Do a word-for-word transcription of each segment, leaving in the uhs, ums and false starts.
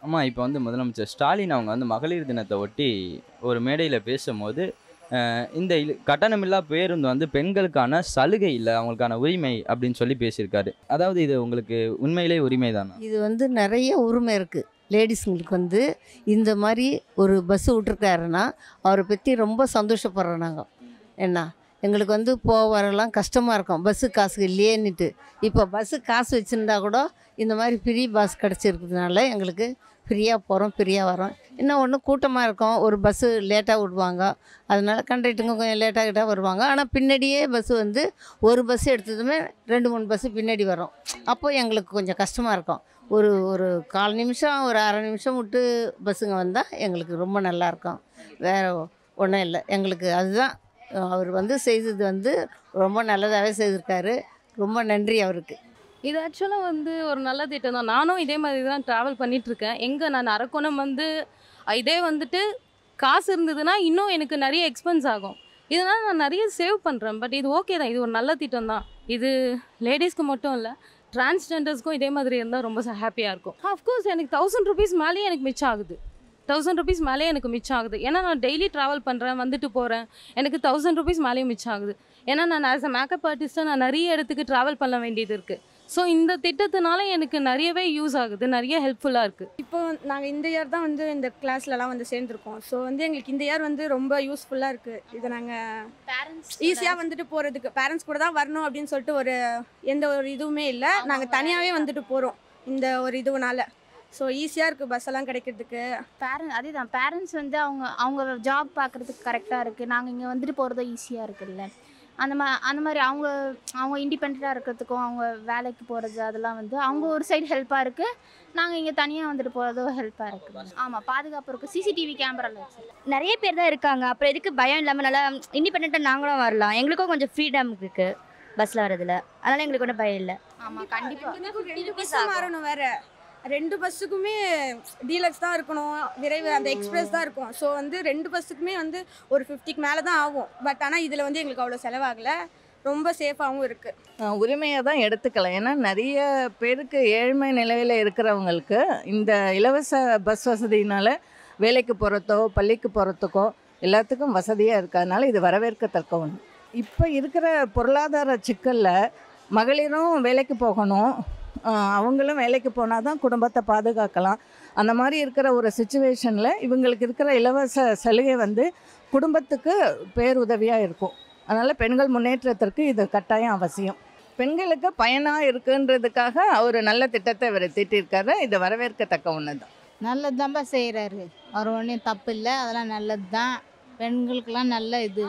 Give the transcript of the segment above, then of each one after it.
ஆமா, இப்ப வந்து முதலமைச்சர் ஸ்டாலின் அவங்க வந்து மகளிர் தினத்த ஒட்டி ஒரு மேடையில பேசும்போது, அ இந்த இல் கட்டணமில்லா பேருந்து வந்து பெண்களுக்கான சலுகை இல்ல, அவங்களுக்கான உரிமை அப்படின்னு சொல்லி பேசியிருக்காரு. அதாவது இது உங்களுக்கு உண்மையிலேயே உரிமை தானா? இது வந்து நிறைய உரிமை இருக்குது. லேடிஸுங்களுக்கு வந்து இந்த மாதிரி ஒரு பஸ்ஸு விட்ருக்காருன்னா அவரை பற்றி ரொம்ப சந்தோஷப்படுறோம் நாங்கள். என்ன எங்களுக்கு வந்து போக வரலாம் கஷ்டமாக இருக்கும், பஸ்ஸு காசு இல்லையேன்னுட்டு. இப்போ பஸ்ஸு காசு வச்சுருந்தா கூட இந்த மாதிரி ஃப்ரீ பஸ் கிடச்சிருக்கிறதுனால எங்களுக்கு ஃப்ரீயாக போகிறோம், ஃப்ரீயாக வரோம். இன்னும் ஒன்று கூட்டமாக இருக்கும், ஒரு பஸ்ஸு லேட்டாக விடுவாங்க, அதனால கண்டக்டருங்க கொஞ்சம் லேட்டாக கிட்ட வருவாங்க. ஆனால் பின்னாடியே பஸ்ஸு வந்து ஒரு பஸ்ஸு எடுத்ததுமே ரெண்டு மூணு பஸ்ஸு பின்னாடி வரும். அப்போது எங்களுக்கு கொஞ்சம் கஷ்டமாக இருக்கும். ஒரு ஒரு கால் நிமிஷம் ஒரு அரை நிமிஷம் விட்டு பஸ்ஸுங்க வந்தால் எங்களுக்கு ரொம்ப நல்லாயிருக்கும். வேறு ஒன்றும் இல்லை எங்களுக்கு. அதுதான் அவர் வந்து செய்தது வந்து ரொம்ப நல்லதாகவே செய்திருக்காரு. ரொம்ப நன்றி அவருக்கு. இது ஆக்சுவலாக வந்து ஒரு நல்ல திட்டம் தான். நானும் இதே மாதிரி தான் ட்ராவல் பண்ணிகிட்ருக்கேன். எங்கே நான் அரக்கோணம் வந்து இதே வந்துட்டு காசு இருந்ததுன்னா இன்னும் எனக்கு நிறைய எக்ஸ்பென்ஸ் ஆகும். இதனால் நான் நிறைய சேவ் பண்ணுறேன். பட் இது ஓகே தான், இது ஒரு நல்ல திட்டம் தான். இது லேடிஸ்க்கு மட்டும் இல்லை, டிரான்ஸ்ஜெண்டர்ஸ்க்கும் இதே மாதிரி இருந்தால் ரொம்ப ஹாப்பியாக இருக்கும். ஆஃப்கோர்ஸ் எனக்கு தௌசண்ட் ருபீஸ் மேலேயே எனக்கு மிச்சம் ஆகுது. தௌசண்ட் ருபீஸ் மேலேயே எனக்கு மிச்சம் ஆகுது. ஏன்னா நான் டெய்லி ட்ராவல் பண்ணுறேன், வந்துட்டு போகிறேன். எனக்கு தௌசண்ட் ருபீஸ் மேலேயும் மிச்சம் ஆகுது. ஏன்னா நான் ஆஸ் அ மேக்கப் ஆர்டிஸ்ட்டாக நான் நிறைய இடத்துக்கு ட்ராவல் பண்ண வேண்டியது இருக்குது. ஸோ இந்த திட்டத்தினால எனக்கு நிறையவே யூஸ் ஆகுது, நிறைய ஹெல்ப்ஃபுல்லாக இருக்குது. இப்போ நாங்கள் இந்த இயர் தான் வந்து இந்த கிளாஸ்லலாம் வந்து சேர்ந்துருக்கோம். ஸோ வந்து எங்களுக்கு இந்த இயர் வந்து ரொம்ப யூஸ்ஃபுல்லாக இருக்குது. இதை நாங்கள் பேரண்ட்ஸ் ஈஸியாக வந்துட்டு போகிறதுக்கு பேரண்ட்ஸ் கூட தான் வரணும் அப்படின்னு சொல்லிட்டு ஒரு எந்த ஒரு இதுவுமே இல்லை. நாங்கள் தனியாகவே வந்துட்டு போகிறோம் இந்த ஒரு இதுனால. ஸோ ஈஸியாக இருக்குது பஸ் எல்லாம் கிடைக்கிறதுக்கு. பேரண்ட் அதே தான், பேரண்ட்ஸ் வந்து அவங்க அவங்க ஜாப் பார்க்குறதுக்கு கரெக்டாக இருக்குது. நாங்கள் இங்கே வந்துட்டு போகிறதும் ஈஸியாக இருக்குல்ல. அந்த மா அந்த மாதிரி அவங்க அவங்க இண்டிபெண்ட்டாக இருக்கிறதுக்கும் அவங்க வேலைக்கு போகிறது அதெல்லாம் வந்து அவங்க ஒரு சைடு ஹெல்ப்பாக இருக்குது. நாங்கள் இங்கே தனியாக வந்துட்டு போகிறதும் ஹெல்ப்பாக இருக்குது. ஆமாம், பாதுகாப்பு இருக்குது. சிசிடிவி கேமராவில் நிறைய பேர் தான் இருக்காங்க. அப்புறம் எதுக்கு பயம் இல்லாமல் நல்லா இண்டிபெண்ட்டாக நாங்களும் வரலாம். எங்களுக்கும் கொஞ்சம் ஃப்ரீடம் இருக்குது பஸ்ஸில் வரதில், அதனால் எங்களுக்கு ஒன்றும் பயம் இல்லை. ஆமாம், கண்டிப்பாக மாறணும். வேறு ரெண்டு பஸ்ஸுக்குமே டீலக்ஸ் தான் இருக்கணும், விரைவு அந்த எக்ஸ்பிரஸ் தான் இருக்கும். ஸோ வந்து ரெண்டு பஸ்ஸுக்குமே வந்து ஒரு ஃபிஃப்டிக்கு மேலே தான் ஆகும். பட் ஆனால் இதில் வந்து எங்களுக்கு அவ்வளோ செலவாகலை, ரொம்ப சேஃபாகவும் இருக்குது. உரிமையாக தான் எடுத்துக்கலாம். ஏன்னா நிறைய பேருக்கு ஏழ்மை நிலையில் இருக்கிறவங்களுக்கு இந்த இலவச பஸ் வசதியினால் வேலைக்கு போகிறதோ பள்ளிக்கு போகிறதுக்கோ எல்லாத்துக்கும் வசதியாக இருக்கிறதுனால இது வரவேற்கத்தக்க ஒன்று. இப்போ இருக்கிற பொருளாதார சிக்கலில் மகளிரும் வேலைக்கு போகணும், அவங்களும் வேலைக்கு போனால் தான் குடும்பத்தை பாதுகாக்கலாம். அந்த மாதிரி இருக்கிற ஒரு சுச்சுவேஷனில் இவங்களுக்கு இருக்கிற இலவச சலுகை வந்து குடும்பத்துக்கு பேருதவியாக இருக்கும். அதனால் பெண்கள் முன்னேற்றத்திற்கு இது கட்டாயம் அவசியம். பெண்களுக்கு பயனாக இருக்குன்றதுக்காக ஒரு நல்ல திட்டத்தை இவர் தீட்டியிருக்காரு. இது வரவேற்கத்தக்க ஒன்று தான். நல்லது தான்ப்பா செய்கிறாரு அவர், ஒன்றும் தப்பு இல்லை, அதெல்லாம் நல்லது தான். பெண்களுக்கெல்லாம் நல்ல இது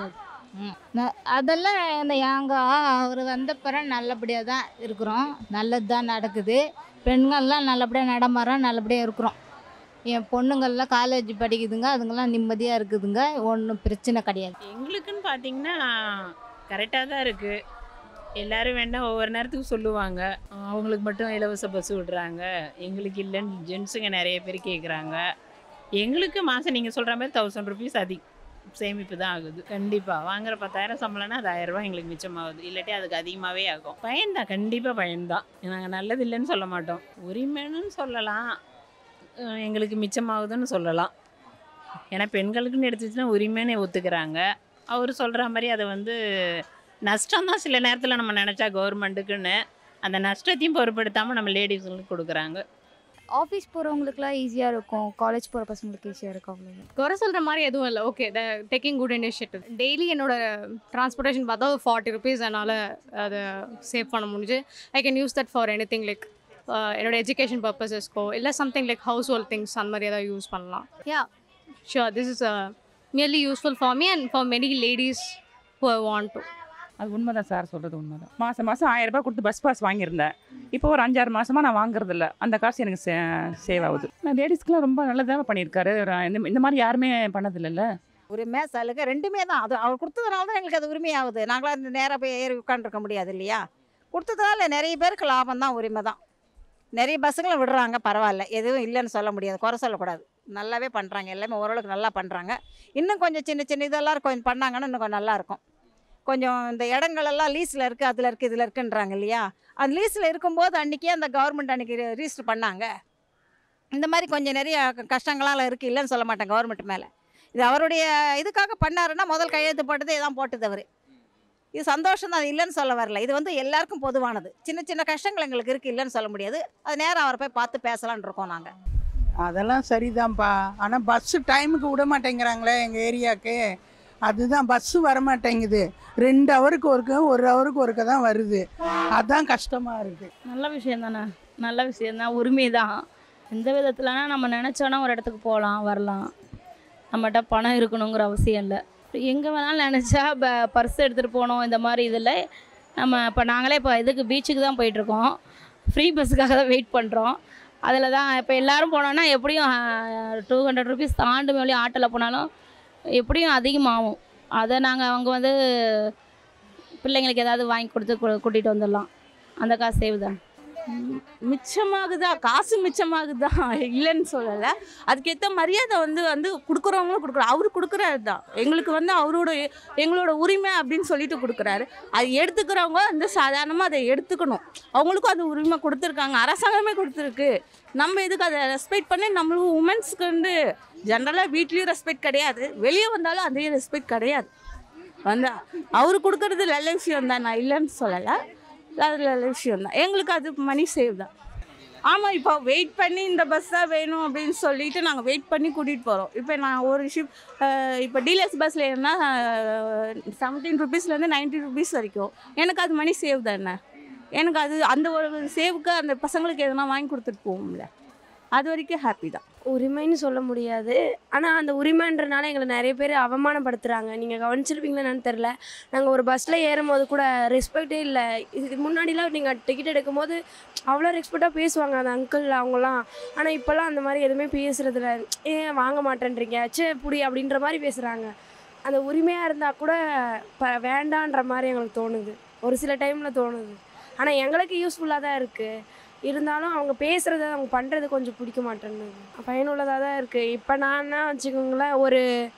அதெல்லாம் இந்த எங்கள் அவர் வந்த பிறகு நல்லபடியாக தான் இருக்கிறோம், நல்லது தான் நடக்குது. பெண்கள்லாம் நல்லபடியாக நடமாறோம், நல்லபடியாக இருக்கிறோம். என் பொண்ணுங்கள்லாம் காலேஜ் படிக்குதுங்க, அதுங்கெல்லாம் நிம்மதியாக இருக்குதுங்க, ஒன்றும் பிரச்சனை கிடையாது. எங்களுக்குன்னு பார்த்தீங்கன்னா கரெக்டாக தான் இருக்குது. எல்லோரும் வேண்டாம் ஒவ்வொரு நேரத்துக்கு சொல்லுவாங்க, அவங்களுக்கு மட்டும் இலவச பஸ் விடுறாங்க, எங்களுக்கு இல்லைன்னு ஜென்ஸுங்க நிறைய பேர் கேட்குறாங்க. எங்களுக்கு மாதம் நீங்கள் சொல்கிற மாதிரி தௌசண்ட் ருபீஸ் அதிகம் சேமிப்பு தான் ஆகுது. கண்டிப்பாக வாங்குகிற பத்தாயிரம் சம்பளம்னா அது ஆயிரரூபா எங்களுக்கு மிச்சமாகுது, இல்லாட்டி அதுக்கு அதிகமாகவே ஆகும். பயன்தான், கண்டிப்பாக பயன்தான். நாங்கள் நல்லது இல்லைன்னு சொல்ல மாட்டோம், உரிமைன்னு சொல்லலாம், எங்களுக்கு மிச்சமாகுதுன்னு சொல்லலாம். ஏன்னா பெண்களுக்குன்னு எடுத்துச்சுன்னா உரிமைன்னு ஒத்துக்கிறாங்க. அவர் சொல்கிற மாதிரி அதை வந்து நஷ்டம்தான் சில நேரத்தில் நம்ம நினச்சா கவர்மெண்ட்டுக்குன்னு, அந்த நஷ்டத்தையும் பொருட்படுத்தாமல் நம்ம லேடிஸுங்களுக்கு கொடுக்குறாங்க. ஆஃபீஸ் போகிறவங்களுக்குலாம் ஈஸியாக இருக்கும், காலேஜ் போகிற பசங்களுக்கு ஈஸியாக இருக்கும். அவ்வளோ குறை சொல்கிற மாதிரி எதுவும் இல்லை. Okay, the taking good initiative. Daily என்னோட ட்ரான்ஸ்போர்ட்டேஷன் பார்த்தா ஒரு ஃபார்ட்டி ருபீஸ் என்னால் அதை சேவ் பண்ண முடிஞ்சு. I can use that for anything, like என்னோட எஜுகேஷன் பர்பஸஸ்க்கோ இல்லை something like household things அந்த மாதிரி ஏதாவது யூஸ் பண்ணலாம். Yeah sure, this is merely useful for me and for many ladies who I want to. அது உண்மை தான் சார், சொல்கிறது உண்மை தான். மாதம் மாதம் ஆயிரம் ரூபாய் கொடுத்து பஸ் பாஸ் வாங்கியிருந்தேன். இப்போ ஒரு அஞ்சாறு மாதமாக நான் வாங்குறதில்ல, அந்த காசு எனக்கு சே சேவ் ஆகுது. நான் லேடிஸ்க்குலாம் ரொம்ப நல்லதாக பண்ணியிருக்காரு. இந்த இந்த மாதிரி யாருமே பண்ணதில்லைல்ல. உரிமை சலுகை ரெண்டுமே தான். அது அவர் கொடுத்ததுனால தான் எங்களுக்கு அது உரிமையாகுது. நாங்களாம் இந்த நேராக போய் ஏறி உட்காந்துருக்க முடியாது இல்லையா. கொடுத்ததுனால நிறைய பேருக்கு லாபம் தான், உரிமை தான். நிறைய பஸ்ஸுங்களும் விடுறாங்க, பரவாயில்ல, எதுவும் இல்லைன்னு சொல்ல முடியாது, குறை சொல்லக்கூடாது. நல்லாவே பண்ணுறாங்க, எல்லாமே ஓரளவுக்கு நல்லா பண்ணுறாங்க. இன்னும் கொஞ்சம் சின்ன சின்ன இதெல்லாம் கொஞ்சம் பண்ணாங்கன்னா இன்னும் கொஞ்சம் நல்லாயிருக்கும். கொஞ்சம் இந்த இடங்களெல்லாம் லீஸில் இருக்குது, அதில் இருக்குது, இதில் இருக்குன்றாங்க இல்லையா. அந்த லீஸில் இருக்கும்போது அன்றைக்கே அந்த கவர்மெண்ட் அன்றைக்கி ரிஜிஸ்டர் பண்ணாங்க, இந்த மாதிரி கொஞ்சம் நிறைய க- கஷ்டங்களால் இருக்குது, இல்லைன்னு சொல்ல மாட்டேன் கவர்மெண்ட் மேலே. இது அவருடைய இதுக்காக பண்ணாருன்னா முதல் கையெழுத்து போட்டது இதான் போட்டது அவர். இது சந்தோஷம் தான், அது இல்லைன்னு சொல்ல வரல. இது வந்து எல்லாருக்கும் பொதுவானது. சின்ன சின்ன கஷ்டங்கள் எங்களுக்கு இருக்குது, இல்லைன்னு சொல்ல முடியாது. அது நேரம் அவரை போய் பார்த்து பேசலான்னு இருக்கோம் நாங்கள். அதெல்லாம் சரிதான்ப்பா. ஆனால் பஸ்ஸு டைமுக்கு விட மாட்டேங்கிறாங்களே எங்கள் ஏரியாவுக்கு. அதுதான் பஸ்ஸு வர மாட்டேங்குது. ரெண்டு ஹவருக்கு ஒருக்க ஒரு ஹவருக்கு ஒருக்க தான் வருது. அதுதான் கஷ்டமாக இருக்குது. நல்ல விஷயம் தானே, நல்ல விஷயந்தான், உரிமை தான். எந்த விதத்துலனா நம்ம நினச்சோன்னா ஒரு இடத்துக்கு போகலாம் வரலாம். நம்மகிட்ட பணம் இருக்கணுங்கிற அவசியம் இல்லை. எங்கே வேணாலும் நினச்சா ப பர்ஸ் எடுத்துகிட்டு போகணும். இந்த மாதிரி இதில் நம்ம இப்போ நாங்களே இப்போ இதுக்கு பீச்சுக்கு தான் போயிட்டுருக்கோம். ஃப்ரீ பஸ்ஸுக்காக தான் வெயிட் பண்ணுறோம். அதில் தான் இப்போ எல்லோரும் போனோன்னா எப்படியும் டூ ஹண்ட்ரட் ருபீஸ் தாண்டு மேலே ஆட்டோவில் போனாலும் எப்படியும் அதிகமாகும். அதை நாங்கள் அவங்க வந்து பிள்ளைங்களுக்கு ஏதாவது வாங்கி கொடுத்து கூட்டிகிட்டு வந்துடலாம். அந்த காசு சேவ் தான். மிச்சமாகுதா, காசு மிச்சமாகுதா இல்லைன்னு சொல்லலை. அதுக்கேற்ற மரியாதை வந்து வந்து கொடுக்குறவங்களும் கொடுக்குறோம். அவரு கொடுக்குறாரு தான் எங்களுக்கு வந்து அவரோட எங்களோட உரிமை அப்படின்னு சொல்லிட்டு கொடுக்குறாரு. அது எடுத்துக்கிறவங்க வந்து சாதாரணமாக அதை எடுத்துக்கணும். அவங்களுக்கும் அது உரிமை கொடுத்துருக்காங்க, அரசாங்கமே கொடுத்துருக்கு. நம்ம எதுக்கு அதை ரெஸ்பெக்ட் பண்ணி, நம்மளுக்கு உமன்ஸ்க்கு வந்து ஜென்ரலாக வீட்லேயும் ரெஸ்பெக்ட் கிடையாது, வெளியே வந்தாலும் அதே ரெஸ்பெக்ட் கிடையாது. வந்து அவரு கொடுக்குறது நல்ல விஷயம் தான், நான் இல்லைன்னு சொல்லலை. அது நல்ல விஷயம் தான், எங்களுக்கு அது மணி சேவ் தான். ஆமாம், இப்போ வெயிட் பண்ணி இந்த பஸ் தான் வேணும் அப்படின்னு சொல்லிட்டு நாங்கள் வெயிட் பண்ணி கூட்டிகிட்டு போகிறோம். இப்போ நான் ஒரு ஷிப் இப்போ டீலக்ஸ் பஸ்ஸில் ஏன்னா செவன்டீன் ருபீஸ்லேருந்து நைன்டீன் ருபீஸ் வரைக்கும் எனக்கு அது மணி சேவ் தானே. எனக்கு அது அந்த ஒரு சேவுக்கு அந்த பசங்களுக்கு எதனா வாங்கி கொடுத்துட்டு போவோம்ல, அது வரைக்கும் ஹாப்பி தான். உரிமைன்னு சொல்ல முடியாது, ஆனால் அந்த உரிமைன்றனால எங்களை நிறைய பேர் அவமானப்படுத்துகிறாங்க. நீங்கள் கவனிச்சிருப்பீங்களா என்னன்னு தெரில. நாங்கள் ஒரு பஸ்ஸில் ஏறும் போது கூட ரெஸ்பெக்டே இல்லை. இது முன்னாடிலாம் நீங்கள் டிக்கெட் எடுக்கும் போது அவ்வளோ ரெஸ்பெக்டாக பேசுவாங்க அந்த அங்கிள் அவங்களாம். ஆனால் இப்போல்லாம் அந்த மாதிரி எதுவுமே பேசுகிறதில்ல. ஏன் வாங்க மாட்டேன்றீங்க, சே புடி அப்படின்ற மாதிரி பேசுகிறாங்க. அந்த உரிமையாக இருந்தால் கூட ப வேண்டான்ற மாதிரி எங்களுக்கு தோணுது, ஒரு சில டைமில் தோணுது. ஆனால் எங்களுக்கு யூஸ்ஃபுல்லாக தான் இருக்குது. இருந்தாலும் அவங்க பேசுகிறது, அவங்க பண்ணுறது கொஞ்சம் பிடிக்க மாட்டேன்னு. பயனுள்ளதாக தான் இருக்குது. இப்போ நான் என்ன வச்சுக்கோங்களேன், ஒரு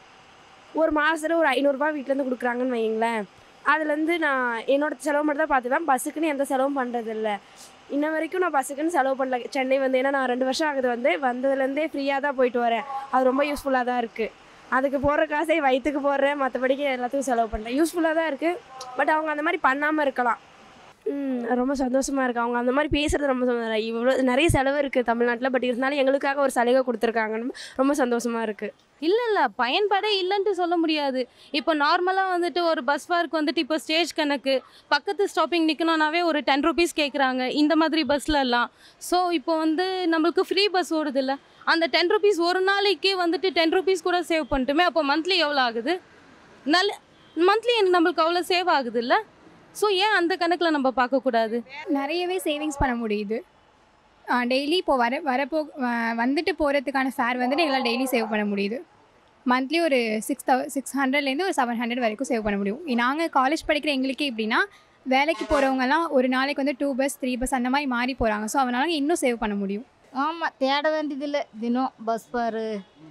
ஒரு மாதத்தில் ஒரு ஐநூறுரூபா வீட்டிலேருந்து கொடுக்குறாங்கன்னு வைங்களேன். அதுலேருந்து நான் என்னோடய செலவு மட்டும் தான் பார்த்துப்பேன். பஸ்ஸுக்குன்னு எந்த செலவும் பண்ணுறதில்ல. இன்ன வரைக்கும் நான் பஸ்ஸுக்குன்னு செலவு பண்ணல. சென்னை வந்து ஏன்னா நான் ரெண்டு வருஷம் ஆகுது வந்து வந்ததுலேருந்தே ஃப்ரீயாக தான் போயிட்டு வரேன். அது ரொம்ப யூஸ்ஃபுல்லாக தான் இருக்குது. அதுக்கு போடுற காசை வயிற்றுக்கு போடுறேன், மற்றபடிக்கு எல்லாத்துக்கும் செலவு பண்ணுறேன். யூஸ்ஃபுல்லாக தான் இருக்குது. பட் அவங்க அந்த மாதிரி பண்ணாமல் இருக்கலாம். ம் ரொம்ப சந்தோஷமாக இருக்குது. அவங்க அந்த மாதிரி பேசுகிறது ரொம்ப சந்தோஷம். இவ்வளோ நிறைய செலவு இருக்குது தமிழ்நாட்டில், பட் இருந்தாலும் எங்களுக்காக ஒரு சலுகை கொடுத்துருக்காங்கன்னு ரொம்ப சந்தோஷமாக இருக்குது. இல்லை இல்லை பயன்பாடே இல்லைன்ட்டு சொல்ல முடியாது. இப்போ நார்மலாக வந்துட்டு ஒரு பஸ் பார்க் வந்துட்டு இப்போ ஸ்டேஜ் கணக்கு பக்கத்து ஸ்டாப்பிங் நிற்கணுன்னாவே ஒரு டென் ருபீஸ் கேட்குறாங்க இந்த மாதிரி பஸ்லலாம். ஸோ இப்போ வந்து நம்மளுக்கு ஃப்ரீ பஸ் ஓடுது இல்லை, அந்த டென் ருபீஸ் ஒரு நாளைக்கு வந்துட்டு டென் ருபீஸ் கூட சேவ் பண்ணிட்டுமே. அப்போ மந்த்லி எவ்வளோ ஆகுது? நல்ல மந்த்லி நம்மளுக்கு அவ்வளோ சேவ் ஆகுது இல்லை. ஸோ ஏன் அந்த கணக்கில் நம்ம பார்க்கக்கூடாது? நிறையவே சேவிங்ஸ் பண்ண முடியுது. டெய்லி இப்போ வர வரப்போ வந்துட்டு போகிறதுக்கான ஃபேர் வந்துட்டு எங்களால் டெய்லி சேவ் பண்ண முடியுது. மந்த்லி ஒரு சிக்ஸ் தௌ சிக்ஸ் ஹண்ட்ரட்லேருந்து ஒரு செவன் ஹண்ட்ரட் வரைக்கும் சேவ் பண்ண முடியும். நாங்கள் காலேஜ் படிக்கிற எங்களுக்கே எப்படின்னா, வேலைக்கு போகிறவங்கலாம் ஒரு நாளைக்கு வந்து டூ பஸ் த்ரீ பஸ் அந்த மாதிரி மாறி போகிறாங்க. ஸோ அதனால இன்னும் சேவ் பண்ண முடியும். ஆமாம், தேட வேண்டியதில்லை. தினம் பஸ் பாரு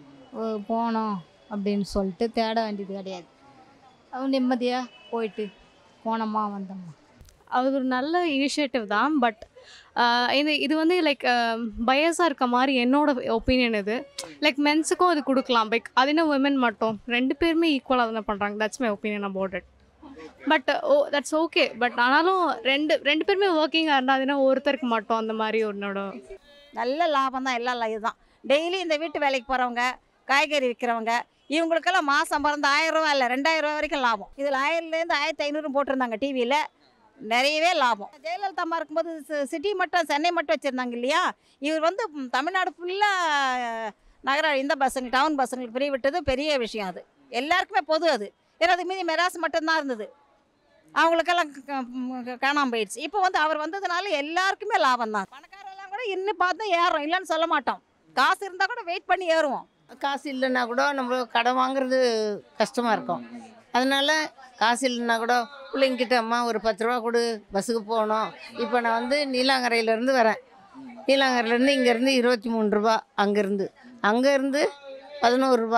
போனோம் அப்படின்னு சொல்லிட்டு தேட வேண்டியது கிடையாது. அவங்க நிம்மதியாக போயிட்டு போனோமா வந்தோம்மா. அது ஒரு நல்ல இனிஷியேட்டிவ் தான். பட் இது இது வந்து லைக் பயஸாக இருக்க மாதிரி என்னோட ஒப்பீனியன். இது லைக் மென்ஸுக்கும் அது கொடுக்கலாம். லைக் அது என்ன உமன் மட்டும் ரெண்டு பேருமே ஈக்குவலாக தானே பண்ணுறாங்க. That's my opinion about it. But oh that's okay. But ஆனாலும் ரெண்டு ரெண்டு பேருமே ஒர்க்கிங்காக இருந்தால் அதுனா ஒருத்தருக்கு மட்டும் அந்த மாதிரி என்னோட நல்ல லாபம் தான். எல்லாம் இதுதான். டெய்லி இந்த வீட்டு வேலைக்கு போகிறவங்க, காய்கறி விற்கிறவங்க, இவங்களுக்கெல்லாம் மாதம் பிறந்த ஆயிரம் ரூபா இல்லை ரெண்டாயிரம் ரூபா வரைக்கும் லாபம். இதில் ஆயிரத்துலேருந்து ஆயிரத்தி ஐநூறு போட்டிருந்தாங்க டிவியில். நிறையவே லாபம். ஜெயலலிதா அம்மா இருக்கும்போது சிட்டி மட்டும் சென்னை மட்டும் வச்சுருந்தாங்க இல்லையா. இவர் வந்து தமிழ்நாடு ஃபுல்லாக நகர இந்த பஸ்ஸுங்க டவுன் பஸ்ஸுங்களுக்கு ஃப்ரீ விட்டது பெரிய விஷயம். அது எல்லாருக்குமே பொது. அது ஏன்னா அது மீதி மெராஸ் மட்டும்தான் இருந்தது, அவங்களுக்கெல்லாம் காணாமல் போயிடுச்சு. இப்போ வந்து அவர் வந்ததுனால எல்லாருக்குமே லாபம் தான். பணக்காரெல்லாம் கூட இன்னும் பார்த்து ஏறும், இல்லைன்னு சொல்ல மாட்டோம். காசு இருந்தால் கூட வெயிட் பண்ணி ஏறுவோம். காசு இல்லைன்னா கூட நம்ம கடன் வாங்குறது கஷ்டமாக இருக்கும். அதனால் காசு இல்லைன்னா கூட பிள்ளைங்கிட்ட அம்மா ஒரு பத்து ரூபா கொடு பஸ்ஸுக்கு போகணும். இப்போ நான் வந்து நீலாங்கரையிலேருந்து வரேன். நீலாங்கரையிலேருந்து இங்கேருந்து இருபத்தி மூணு ரூபா, அங்கேருந்து அங்கேருந்து பதினோரு ரூபா.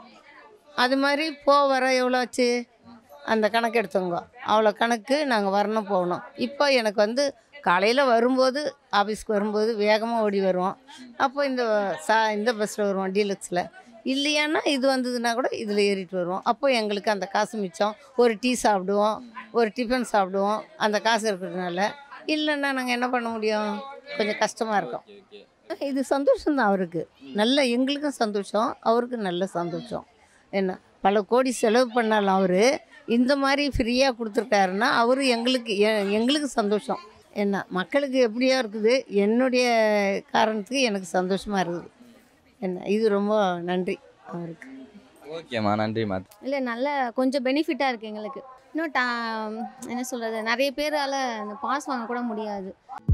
அது மாதிரி போ வர எவ்வளோ ஆச்சு அந்த கணக்கு எடுத்தவங்க. அவ்வளோ கணக்கு நாங்கள் வரணும் போகணும். இப்போ எனக்கு வந்து காலையில் வரும்போது ஆஃபீஸ்க்கு வரும்போது வேகமாக ஓடி வருவோம். அப்போ இந்த சா இந்த பஸ்ஸில் வருவோம் டீலக்ஸில். இல்லையானா இது வந்ததுன்னா கூட இதில் ஏறிட்டு வருவோம். அப்போ எங்களுக்கு அந்த காசு மிச்சம். ஒரு டீ சாப்பிடுவோம், ஒரு டிஃபன் சாப்பிடுவோம் அந்த காசு இருக்கிறதுனால. இல்லைன்னா நாங்கள் என்ன பண்ண முடியும்? கொஞ்சம் கஷ்டமாக இருக்கும். இது சந்தோஷம்தான் அவருக்கு. நல்ல எங்களுக்கும் சந்தோஷம், அவருக்கு நல்ல சந்தோஷம். என்ன பல கோடி செலவு பண்ணாலும் அவர் இந்த மாதிரி ஃப்ரீயாக கொடுத்துருக்காருன்னா அவர் எங்களுக்கு எ- எங்களுக்கு சந்தோஷம். என்ன மக்களுக்கு எப்படியோ இருக்குது, என்னுடைய காரணத்துக்கு எனக்கு சந்தோஷமாக இருக்குது. என்ன இது ரொம்ப நன்றி அவருக்கு. ஓகேம்மா, நன்றிம்மா. இல்லை நல்ல கொஞ்சம் பெனிஃபிட்டாக இருக்குது எங்களுக்கு. இன்னும் டா என்ன சொல்கிறது, நிறைய பேரால் இந்த பாஸ் வாங்க கூட முடியாது.